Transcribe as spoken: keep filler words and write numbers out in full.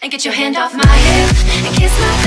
and get your hand off my hip and kiss my